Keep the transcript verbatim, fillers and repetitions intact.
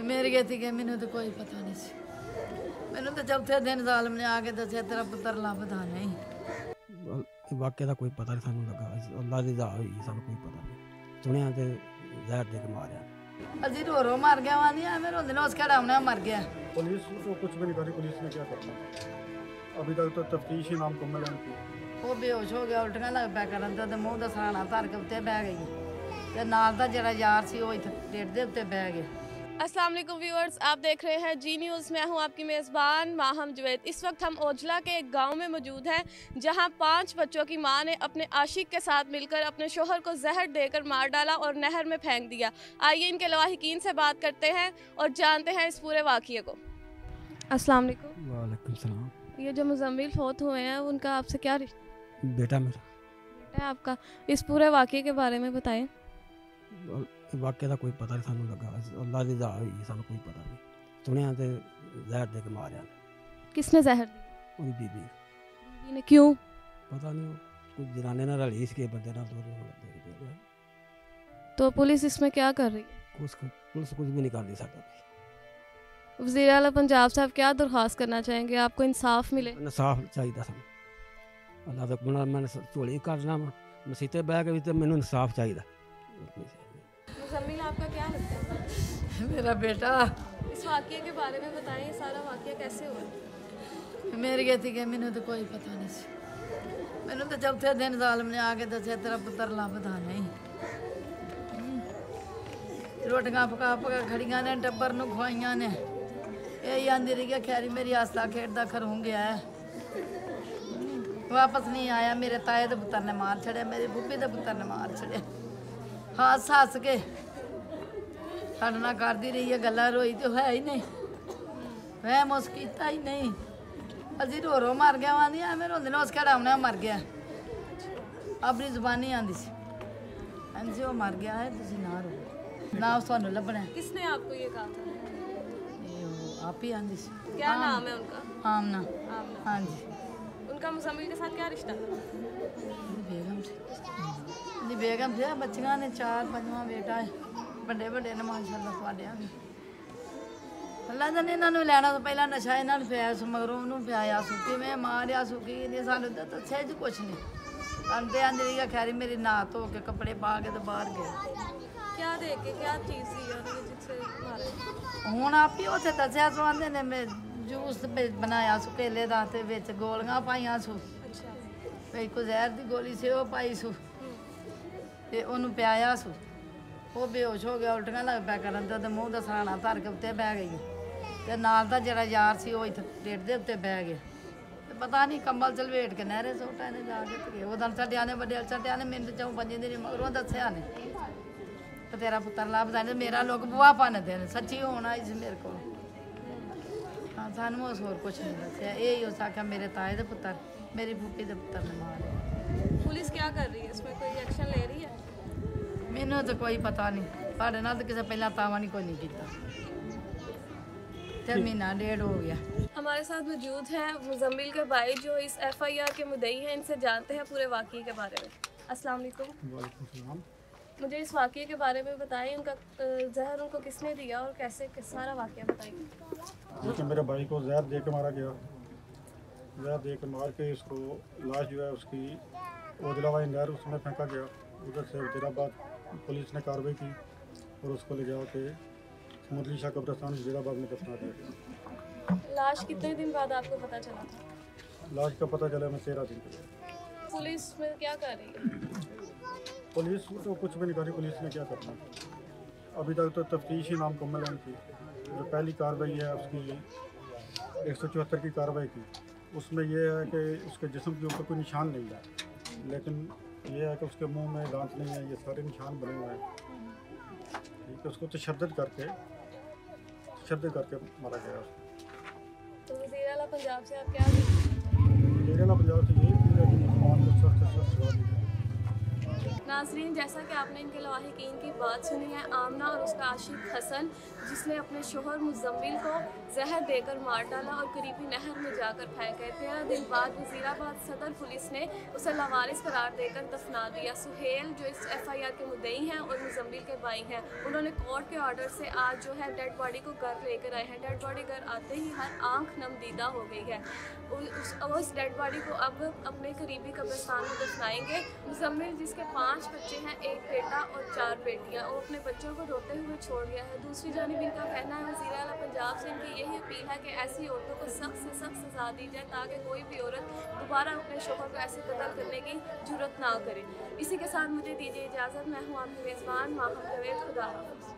मेरी गति के मैनू तो कोई पता नहीं सी। मैनू तो चौथे दिन जालम ने आके दसिया तेरा पुत्र लभदा नहीं। वाकई का कोई पता नहीं सानू लगा। अल्लाह दी दा होई सानू कोई पता नहीं। सुनिया ते जहर दे के मारिया। अजी रो रो मर गया वा नहीं एवं रोंदे ने उस खड़ावने मर गया। पुलिस तो कुछ भी नहीं करी। पुलिस ने क्या करना, अभी तक तो तफ्तीश ही नामुकम्मल है उनकी। वो बेहोश हो गया, उल्टियां लग पै करन ते मूँह दा सराहना धर के उत्ते बह गई ते नाल दा जेड़ा यार सी वो इत्थे पेट दे उत्ते बह गया। अस्सलाम वालेकुम व्यूअर्स, आप देख रहे हैं जी न्यूज़। मैं हूं आपकी मेज़बान माहम जुवैद। इस वक्त हम ओजला के एक गांव में मौजूद हैं जहां पांच बच्चों की मां ने अपने आशिक के साथ मिलकर अपने शोहर को जहर देकर मार डाला और नहर में फेंक दिया। आइए इनके लवाहिकीन से बात करते हैं और जानते हैं इस पूरे वाक़ये को। अस्सलाम वालेकुम। वालेकुम सलाम। ये जो मुज़म्मिल फौत हुए हैं उनका आपसे क्या रिश्ता? बेटा मेरा बेटा है आपका। इस पूरे वाक़ये के बारे में बताएं। वाकई का कोई पता नहीं सानू लगा। अल्लाह दी दा होई सानू कोई पता नहीं। सुनिया ते जहर दे के मारिया। किसने जहर दिया? ओदी बीबी बीबी ने। क्यों? पता नहीं, कोई जनाने नाल रली इसके बंदे नाल दो दो। तो पुलिस इसमें क्या कर रही है? कुछ पुलिस कुछ भी नहीं कर दी सकता। वज़ीर आला पंजाब साहब क्या दरख्वास्त करना चाहेंगे? आपको इंसाफ मिले? इंसाफ चाहिए सानू। अल्लाह तक बना मैंने झोली करना मसीते बह के भी तो मैनू इंसाफ चाहिए। मुज़म्मिल आपका क्या लगता है? मेरा बेटा। इस वाक़ये के बारे में बताएं, सारा वाक़या कैसे हुआ? मेरी गति के मैनू तो कोई पता नहीं सी। मैनू तो चौथे दिन जालम ने आके दसिया तेरा पुत्र लभदा नहीं। रोटियां पका पका खड़ियां ने टब्बर नूं खुआइयां ने। यही आंदी रही है खैरी मेरी आस्ता खेड़दा घरों गया है, वापस नहीं आया। मेरे ताए दे पुत्र ने मार छड़िया, मेरी बुप्पी दे पुत्र ने मार छड़िया। हस हस के साढ़े नाल करदी रही है गल्लां, रोई तो है ही नहीं, वह मुस कीता ही नहीं। अजी रो रो मर गया वा नहीं एवं रोंदे ने उस खड़ावने मर गया। अपनी जुबानी आंदी सी जी वो मर गया है, तुसीं ना रो, ना तुहानूं लभना है। किसने आपको ये कहा था? आप ही आंदी सी। क्या नाम है उनका? आमना। आमना। हाँ जी। उनका मुज़म्मिल के साथ क्या रिश्ता था? बेगम से दी बेगम से बच्चियां ने चार पंजवा बेटा है, बड़े बड़े ने माशाअल्लाह तुहाडे भी। अल्लाह ने इन्हां नूं लैणा तो पहला नशा इन्हां नूं पिया सु, मगरों उहनूं पियाया सु, किवें मारिया सु की नहीं सानूं तो दस्सिया ज कुछ नहीं। सानूं ते आंदी रही खैरी मेरी नहा धो के कपड़े पा के तो बाहर गए। क्या देख के क्या चीज़ सी उन्होंने जिससे मारा? हुण आप ही उत्थे दस्सिया सु, आंदे ने मैं जूस बनाया सु केले दा ते विच गोलियां पाईयां सु। अच्छा। कोई कोई जहर दी गोली से वो पाई सु ते ओनू पियाया सु। वो बेहोश हो गया, उल्टियां लग पै करन ते मूँह दा सराहना धर के उत्ते बह गई ते नाल दा जेड़ा यार सी वो इत्थे पेट दे उत्ते बह गया। ते पता नहीं कंबल च लपेट के नहरे सुट्टा ने जाके ते उदन छड्डिया ने वड्डे छड्डिया ने मिंट चौं पंजी दिन मगरों दस्सिया ने ते तेरा पुत्तर लभदा नहीं। मेरा लोग बुआ भनदे ने, सच्ची होना इस मेरे को। हाँ सानू उस होर कुछ नहीं दस्सिया, यही उस आख्या मेरे ताए दे पुत्तर मेरी फूफी दे पुत्तर ने मारे। पुलिस क्या कर रही है? इसमें कोई एक्शन ले रही है? मैनू तो कोई पता नहीं, साढ़े नाल तो किसी पहला तावा नहीं कोई नहीं किया। महीना डेढ़ हो गया। हमारे साथ मौजूद हैं मुज़म्मिल के भाई जो इस एफ आई आर के मुद्दई हैं। इनसे जानते हैं पूरे वाक़ये के बारे में। अस्सलाम वालेकुम। वालेकुम सलाम। मुझे इस वाक़ये के बारे में बताइए, उनका जहर उनको किसने दिया और कैसे किस सारा वाक़या बताइए। देखिए मेरे भाई को जहर दे के मारा गया। जहर दे के मार के इसको लाश जो है उसकी ओजलावाई नहर उसमें फेंका गया। उधर से वजीराबाद पुलिस ने कार्रवाई की और उसको ले जा के मुरली शाह कब्रिस्तान वजीराबाद में दफना दिया गया। लाश कितने दिन बाद आपको पता चला था? लाश का पता चला मैं तेरह दिन के लिए। पुलिस में क्या कर रही है? पुलिस तो कुछ भी नहीं करी। पुलिस ने क्या करना, अभी तक तो तफ्तीश ही नामुकम्मल है उनकी। जो पहली कार्रवाई है उसकी एक सौ चौहत्तर की कार्रवाई की, उसमें यह है कि उसके जिस्म के ऊपर कोई निशान नहीं है, लेकिन यह है कि उसके मुंह में दांत नहीं है, ये सारे निशान बने हुए हैं। ठीक है, उसको तशद्दुद करके तशद्दुद करके मारा गया। तो वज़ीर आला पंजाब से आप क्या? वज़ीर आला पंजाब से यही अपील है कि मुसलमान को सख्त से सख्त सज़ा दी जाए। नाजरीन, जैसा कि आपने इनके लवाहिकीन की बात सुनी है, आमना और उसका आशिक हसन जिसने अपने शोहर मुजम्मिल को जहर देकर मार डाला और करीबी नहर में जाकर फेंक गए। तेरह दिन बाद वजीराबाद सदर पुलिस ने उसे लवारिस करार देकर दफना दिया। सुहेल जो इस एफ आई आर के मुद्दई हैं और मुजम्मिल के भाई हैं, उन्होंने कोर्ट के ऑर्डर से आज जो है डेड बॉडी को घर लेकर आए हैं। डेड बॉडी घर आते ही हर आंख नमदीदा हो गई है। उस उस डेड बॉडी को अब अपने करीबी कब्रिस्तान में दफनाएंगे। मुजम्मिल जिसके पाँच बच्चे हैं, एक बेटा और चार बेटियां, वो अपने बच्चों को रोते हुए छोड़ गया है। दूसरी जानिब इनका कहना है, वज़ीर आला पंजाब से इनकी यही अपील है कि ऐसी औरतों को सख्त से सख्त सजा दी जाए ताकि कोई भी औरत दोबारा अपने शौहर को ऐसे कत्ल करने की जुर्रत ना करे। इसी के साथ मुझे दीजिए इजाज़त। मैं हूँ आपकी मेज़बान माहम जवेद। खुदा हाफ़िज़।